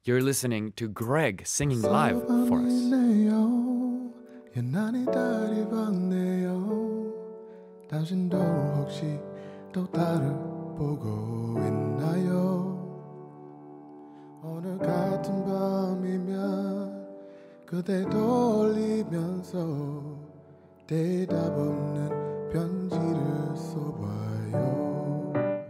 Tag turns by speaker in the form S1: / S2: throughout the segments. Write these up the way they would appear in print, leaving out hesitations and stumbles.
S1: You're listening to Greg singing live for us.
S2: 유난히 달이 밝네요. 당신도 혹시 또 달을 보고 있나요? 오늘 같은 밤이면 그대 떠올리면서 대답 없는 편지를 써봐요.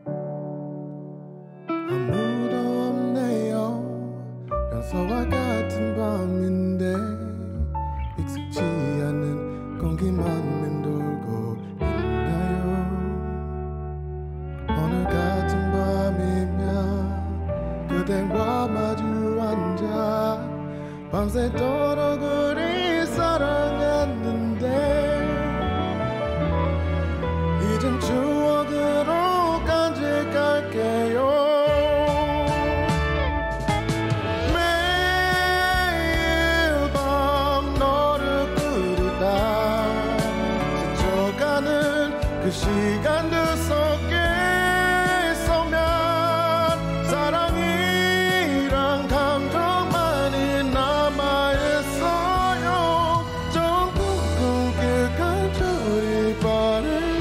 S2: 아무도 없네요. 평소와 같은 밤인데 익숙지 않은 공기만 맴돌고 있나요? 오늘 같은 밤이면 그대와 마주 앉아 밤새도록 우리 사랑했는데 이젠 추억으로 간직할게요. 매일 밤 너를 그리다 스쳐가는 그 시간들 속에 있으면 사랑이란 감정만이 남아있어요. 전부 꿈길 간절히 바래요.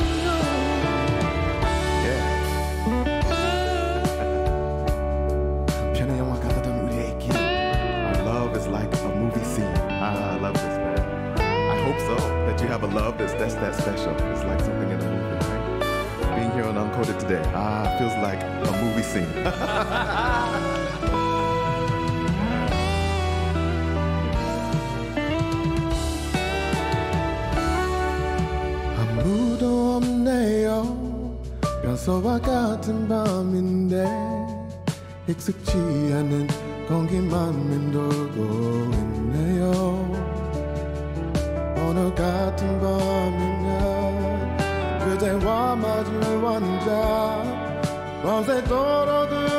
S2: 한편의 영화 같았던 우리에게 Our love is like a movie scene. I love this, man. I hope so, that you have a love that's that special. It's like something in a movie, right? Being here on Uncoded today, feels like a movie scene. 아무도 없네요. 평소와 같은 밤인데 익숙지 않은 공기만 맴돌고 있네요. 오늘 같은 밤이면 그대와 마주 앉아 밤새도록